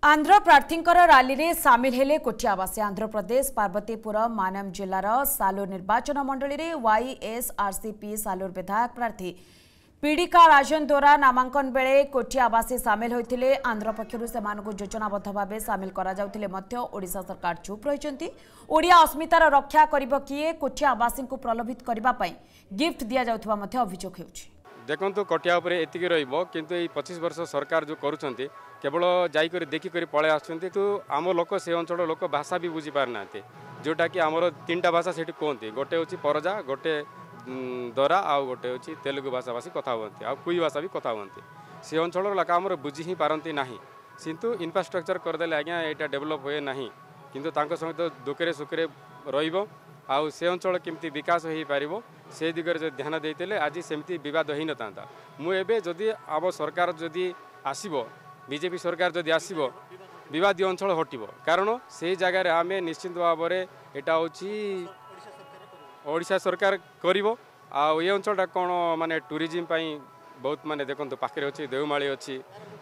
Andhra प्रार्थींकर rally रे सामिल हेले कोटियावासी। आंध्र प्रदेश पार्वतीपुरम मानम जिलार सालूर निर्वाचन मंडली रे वाईएसआरसीपी सालूर विधायक प्रार्थी पीड़िका राजन द्वारा नामांकन बेले कोटियावासी सामिल होते। आंध्र पक्षर से योजनाबद्ध भाव सामिल ओडिशा सरकार चुप रही। ओडिया अस्मितार रक्षा करिबो किए? कोटियावासी को प्रलोभित करने गिफ्ट दि जाउथबा अभियोग होउछि। देखो कोटिया एतिक रु 25 वर्ष सरकार जो करुँच केवल जाइक देखिक पलि आसुँच। तो आम लोक से अंचल लोक भाषा भी बुझी पार ना जोटा कि आमर 3टा भाषा से कहते गोटे हूँ परजा, गोटे दरा आउ गोटे हूँ तेलुगु भाषा भाषी कथा हमें आ कुई भाषा भी कथा हमें से अंचल लोक आमर बुझी ही पारती ना किंतु इंफ्रास्ट्रक्चर करदे आज्ञा यहाँ डेभलप हुए ना किंतु सहित दुखे सुखे रही आउ से अंचल केमती विकास हो पार से दिगरे जो ध्यान देते आज सेमती बद हो न था। मुझे जदि आम सरकार जदि आसब बीजेपी सरकार जदि आसब विवादी अंचल हटब कारण से जगार आम निश्चित भाव में यहाँ हूँ ओडिशा सरकार करिवो। आ ये अंचलटा कौन माने टूरिज्म बहुत माने देखो पाखे अच्छी देवमाली अच्छी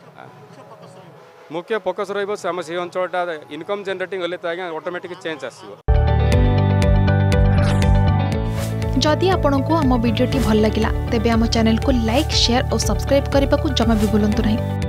मुख्य फोकस रही से अंचलटा इनकम जनरेटिंग हेल्ले तो आज्ञा ऑटोमेटिक चेंज आसो। जदि आपंक आम भिडी भल लगा तेब आम चैनल को लाइक शेयर और सब्सक्राइब करने को जमा भी भूलु नहीं।